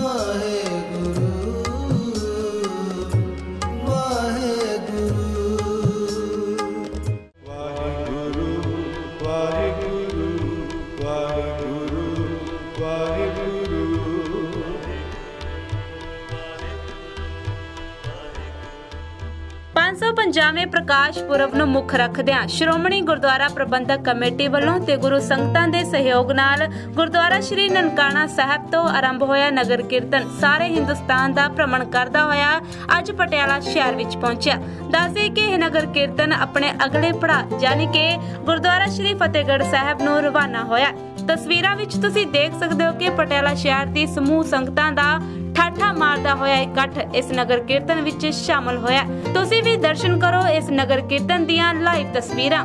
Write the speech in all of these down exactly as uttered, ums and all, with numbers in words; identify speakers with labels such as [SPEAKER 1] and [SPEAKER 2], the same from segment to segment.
[SPEAKER 1] पाँच सौ पंजावें प्रकाश पुरब नूं मुख रखदिआं श्रोमणी गुरुद्वारा प्रबंधक कमेटी वल्लों ते गुरु संगतां दे सहयोग नाल गुरुद्वारा श्री ननकाना साहिब तो आरंभ होया नगर कीर्तन सारे हिंदुस्तान दा भ्रमण करदा होया अज पटियाला शहर विच पहुंचिया। दस्से कि यह नगर कीर्तन अपने अगले पड़ाव यानी कि गुरुद्वारा श्री फतेहगढ़ साहिब नूं रवाना होया। तस्वीरां विच तुसीं देख सकदे हो कि पटियाला शहर दी समूह संगतां दा ठाठा मारदा होया इकट्ठ इस नगर कीर्तन विच शामिल होया। तुसीं भी दर्शन करो इस नगर कीर्तन दियां लाइव तस्वीरां।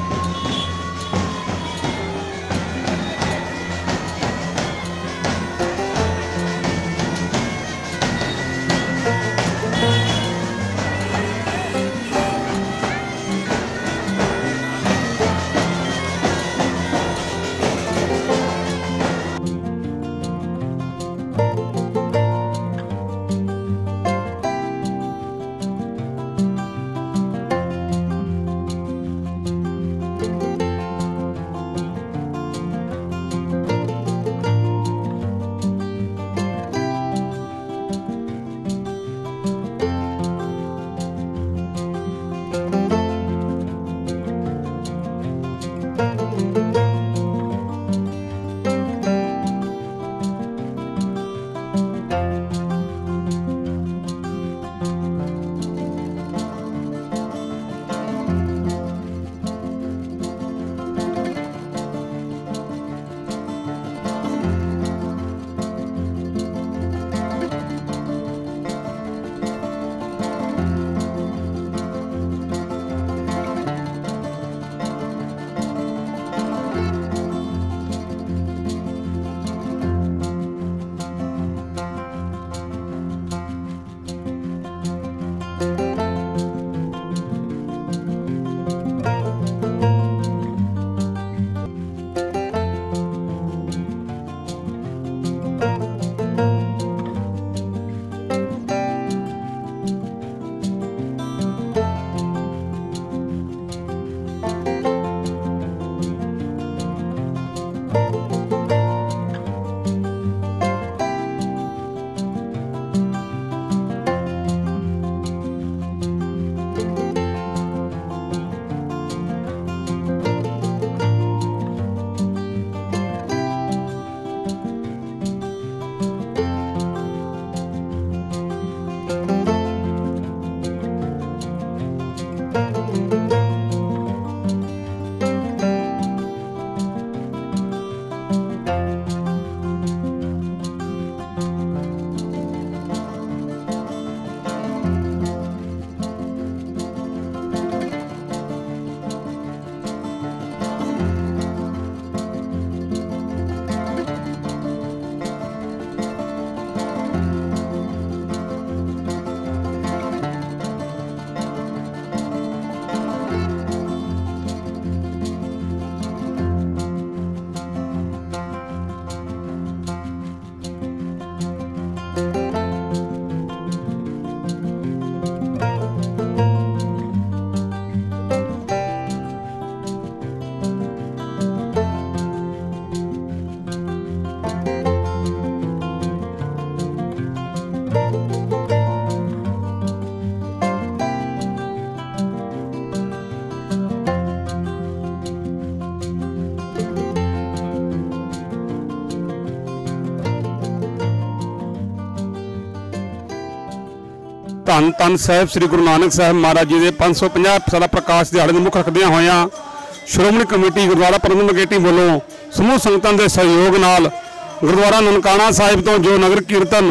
[SPEAKER 2] धन धन साहिब श्री गुरु नानक साहिब महाराज जी के पाँच सौ पचास साल प्रकाश दिहाड़े में मुख रखदियां होया श्रोमणी कमेटी गुरुद्वारा प्रबंधक कमेटी वालों समूह संगतां के सहयोग नाल गुरुद्वारा ननकाना साहिब तो जो नगर कीर्तन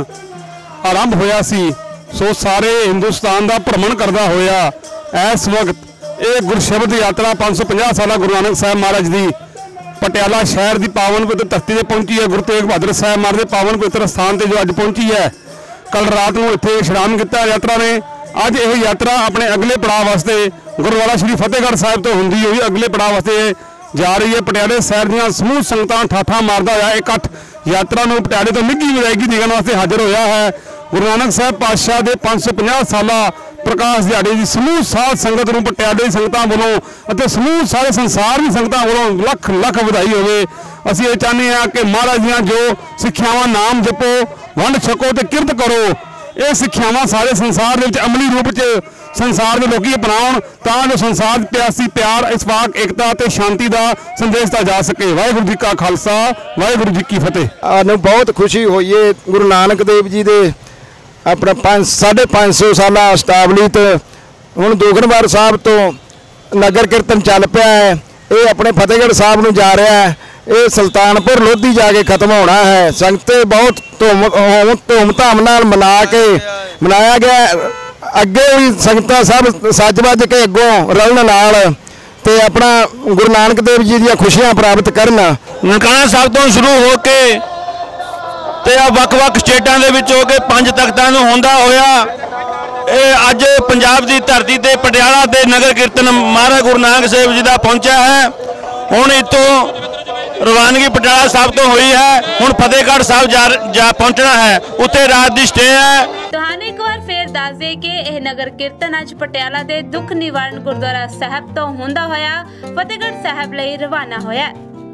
[SPEAKER 2] आरंभ होया सी सो सारे हिंदुस्तान का भ्रमण करता होया इस वक्त ये गुरशबद यात्रा पाँच सौ पचास साल गुरु नानक साहिब महाराज की पटियाला शहर की पावन पवित्र धरती से पहुंची है। गुरु तेग बहादुर साहिब महाराज के पावन पवित्र स्थान से जो अज पहुंची है। कल रात को इत्थे विश्राम किया यात्रा ने। अज यह यात्रा अपने अगले पड़ाव वास्ते गुरुद्वारा श्री फतेहगढ़ साहिब तो होंदी हुई अगले पड़ाव वास्ते जा रही है। पटियाले शहर दी समूह संगतां ठाठा मारदा होया इकट्ठ ਯਾਤਰਾ ਨੂੰ ਪਟਿਆਲੇ ਤੋਂ ਨਿੱਘੀ ਵਿਦਾਇਗੀ ਦੇਣ ਵਾਸਤੇ ਹਾਜ਼ਰ ਹੋਇਆ ਹੈ। ਗੁਰੂ ਨਾਨਕ ਸਾਹਿਬ ਪਾਤਸ਼ਾਹ ਦੇ ਪੰਜ ਸੌ ਪੰਜਾਹ ਸਾਲਾ ਪ੍ਰਕਾਸ਼ ਦਿਹਾੜੇ ਦੀ ਸਮੂਹ ਸਾਧ ਸੰਗਤ ਨੂੰ ਪਟਿਆਲੇ ਦੀ ਸੰਗਤਾਂ ਵੱਲੋਂ ਅਤੇ ਸਮੂਹ ਸਾਰੇ ਸੰਸਾਰ ਦੀ ਸੰਗਤਾਂ ਵੱਲੋਂ ਲੱਖ ਲੱਖ ਵਧਾਈ ਹੋਵੇ। ਅਸੀਂ ਇਹ ਚਾਹੁੰਦੇ ਹਾਂ ਕਿ ਮਹਾਰਾਜ ਦੀਆਂ ਜੋ ਸਿੱਖਿਆਵਾਂ ਨਾਮ ਜਪੋ, ਵੰਡ ਛਕੋ ਤੇ ਕਿਰਤ ਕਰੋ, ਇਹ ਸਿੱਖਿਆਵਾਂ ਸਾਰੇ ਸੰਸਾਰ ਦੇ ਵਿੱਚ ਅਮਲੀ ਰੂਪ 'ਚ ਸੰਸਾਰ ਦੇ ਲੋਕੀ ਅਪਣਾਉਣ ਤਾਂ ਜੋ ਸੰਸਾਰ ਦੇ ਪਿਆਸੀ ਪਿਆਰ, ਇਸਫਾਕ, ਏਕਤਾ ਤੇ ਸ਼ਾਂਤੀ ਦਾ ਸੰਦੇਸ਼ ਦਿੱਤਾ ਜਾ ਸਕੇ। ਵਾਹਿਗੁਰੂ ਜੀ ਕਾ ਖਾਲਸਾ, ਵਾਹਿਗੁਰੂ ਜੀ ਕੀ ਫਤਿਹ।
[SPEAKER 3] ਸਾਨੂੰ ਬਹੁਤ ਖੁਸ਼ੀ ਹੋਈ ਹੈ ਗੁਰੂ ਨਾਨਕ ਦੇਵ ਜੀ ਦੇ ਆਪਣਾ ਪੰਜ ਸਾਢੇ ਪੰਜ ਸੌ ਸਾਲਾ ਸਤਾਬਲੀਤ ਹੁਣ ਦੋਗਨਵਾਰ ਸਾਹਿਬ ਤੋਂ ਨਗਰ ਕੀਰਤਨ ਚੱਲ ਪਿਆ ਹੈ। ਇਹ ਆਪਣੇ ਫਤਿਹਗੜ੍ਹ ਸਾਹਿਬ ਨੂੰ ਜਾ ਰਿਹਾ ਹੈ। ਇਹ ਸੁਲਤਾਨਪੁਰ ਲੋਧੀ ਜਾ ਕੇ ਖਤਮ ਹੋਣਾ ਹੈ। ਸੰਗਤੇ ਬਹੁਤ ਧੂਮ ਧੂਮ ਧਾਮ ਨਾਲ ਮਨਾ ਕੇ ਮਨਾਇਆ ਗਿਆ। ਅੱਗੇ ਵੀ ਸੰਗਤਾਂ ਸਭ ਸੱਜ ਵੱਜ ਕੇ ਅੱਗੋਂ ਰਲਣ ਨਾਲ ਤੇ ਆਪਣਾ ਗੁਰੂ ਨਾਨਕ ਦੇਵ ਜੀ ਦੀਆਂ ਖੁਸ਼ੀਆਂ ਪ੍ਰਾਪਤ ਕਰਨ।
[SPEAKER 4] ਨਨਕਾਣਾ ਸਾਹਿਬ ਤੋਂ ਸ਼ੁਰੂ ਹੋ ਕੇ ਤੇ ਆ ਵੱਖ-ਵੱਖ ਸਟੇਟਾਂ ਦੇ ਵਿੱਚ ਹੋ ਕੇ ਪੰਜ ਤਖਤਾਂ ਨੂੰ ਹੁੰਦਾ ਹੋਇਆ ਇਹ ਅੱਜ ਪੰਜਾਬ ਦੀ ਧਰਤੀ ਤੇ ਪਟਿਆਲਾ ਦੇ ਨਗਰ ਕੀਰਤਨ ਮਹਾਰਾਜ ਗੁਰੂ ਨਾਨਕ ਸਾਹਿਬ ਜੀ ਦਾ ਪਹੁੰਚਿਆ ਹੈ। ਹੁਣ ਇੱਥੋਂ ਰਵਾਨਗੀ ਪਟਿਆਲਾ ਸਾਹਿਬ ਤੋਂ ਹੋਈ ਹੈ। ਹੁਣ ਫਤਿਹਗੜ੍ਹ ਸਾਹਿਬ ਜਾ, ਜਾ ਪਹੁੰਚਣਾ ਹੈ। ਉੱਥੇ ਰਾਤ ਦੀ ਸਟੇ ਹੈ।
[SPEAKER 1] ਤੁਹਾਨੂੰ ਇੱਕ ਵਾਰ ਫੇਰ ਦੱਸ ਦੇ ਕਿ ਇਹ ਨਗਰ ਕੀਰਤਨ ਅੱਜ ਪਟਿਆਲਾ ਦੇ ਦੁੱਖ ਨਿਵਾਰਨ ਗੁਰਦੁਆਰਾ ਸਾਹਿਬ ਤੋਂ ਹੁੰਦਾ ਹੋਇਆ ਫਤਿਹਗੜ੍ਹ ਸਾਹਿਬ ਲਈ ਰਵਾਨਾ ਹੋਇਆ।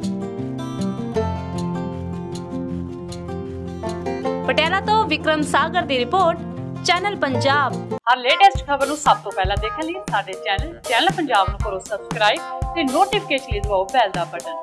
[SPEAKER 1] ਪਟਿਆਲਾ ਤੋਂ ਵਿਕਰਮ ਸਾਗਰ ਦੀ ਰਿਪੋਰਟ, ਚੈਨਲ ਪੰਜਾਬ।
[SPEAKER 5] ਹਰ ਲੇਟੈਸਟ ਖਬਰ ਨੂੰ ਸਭ ਤੋਂ ਪਹਿਲਾਂ ਦੇਖਣ ਲਈ ਸਾਡੇ ਚੈਨਲ ਚੈਨਲ ਪੰਜਾਬ ਨੂੰ ਕਰੋ ਸਬਸਕ੍ਰਾਈਬ ਤੇ ਨੋਟੀਫਿਕੇਸ਼ਨ ਲਈ ਦਬਾਓ ਬੈਲ ਦਾ ਬਟਨ।